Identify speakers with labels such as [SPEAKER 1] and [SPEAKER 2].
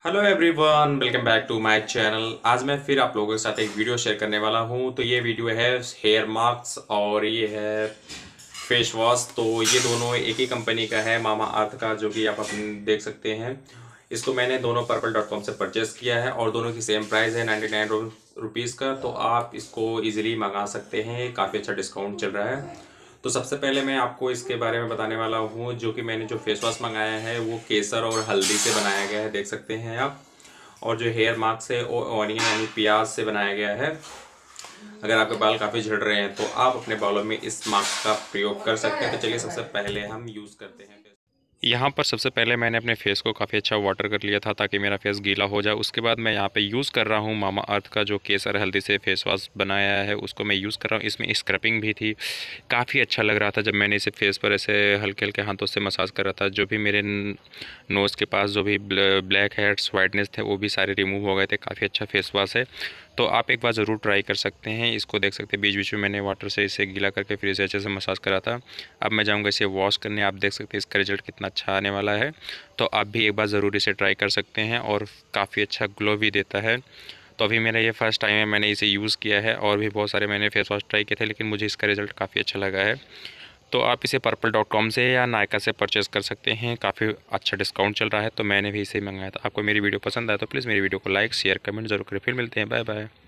[SPEAKER 1] Hello everyone, welcome back to my channel. आज मैं फिर आप लोगों के साथ एक वीडियो शेयर करने वाला हूं। तो ये वीडियो है हेयर मास्क और ये है फेस वॉश। तो ये दोनों एक ही कंपनी का है, मामा अर्थ का, जो कि आप अपने देख सकते हैं। इसको मैंने दोनों purple.com से परचेस किया है और दोनों की सेम प्राइस है 99 रुपीज़ का। तो आप इसको इजीली मंगा सकते हैं, काफ़ी अच्छा डिस्काउंट चल रहा है। तो सबसे पहले मैं आपको इसके बारे में बताने वाला हूँ। जो कि मैंने जो फेस वॉश मंगाया है वो केसर और हल्दी से बनाया गया है, देख सकते हैं आप। और जो हेयर मास्क है वो ऑनियन यानी प्याज से बनाया गया है। अगर आपके बाल काफ़ी झड़ रहे हैं तो आप अपने बालों में इस मास्क का प्रयोग कर सकते हैं। तो चलिए सबसे पहले हम यूज़ करते हैं। यहाँ पर सबसे पहले मैंने अपने फेस को काफ़ी अच्छा वाटर कर लिया था ताकि मेरा फेस गीला हो जाए। उसके बाद मैं यहाँ पे यूज़ कर रहा हूँ मामा अर्थ का जो केसर हल्दी से फेस वॉश बनाया है, उसको मैं यूज़ कर रहा हूँ। इसमें स्क्रबिंग भी थी, काफ़ी अच्छा लग रहा था जब मैंने इसे फेस पर ऐसे हल्के हल्के हाथों से मसाज कर रहा था। जो भी मेरे नोज़ के पास जो भी ब्लैक हेड्स वाइटनेस थे वो भी सारे रिमूव हो गए थे। काफ़ी अच्छा फेस वॉश है, तो आप एक बार ज़रूर ट्राई कर सकते हैं। इसको देख सकते हैं बीच बीच में मैंने वाटर से इसे गीला करके फिर इसे अच्छे से मसाज करा था। अब मैं जाऊंगा इसे वॉश करने। आप देख सकते हैं इसका रिजल्ट कितना अच्छा आने वाला है। तो आप भी एक बार ज़रूर इसे ट्राई कर सकते हैं और काफ़ी अच्छा ग्लो भी देता है। तो अभी मेरा ये फर्स्ट टाइम है, मैंने इसे यूज़ किया है और भी बहुत सारे मैंने फेस वॉश ट्राई किए थे, लेकिन मुझे इसका रिज़ल्ट काफ़ी अच्छा लगा है। तो आप इसे पर्पल.com से या नायका से परचेज़ कर सकते हैं। काफ़ी अच्छा डिस्काउंट चल रहा है, तो मैंने भी इसे मंगाया था। आपको मेरी वीडियो पसंद आया तो प्लीज़ मेरी वीडियो को लाइक शेयर कमेंट ज़रूर करें। फिर मिलते हैं, बाय बाय।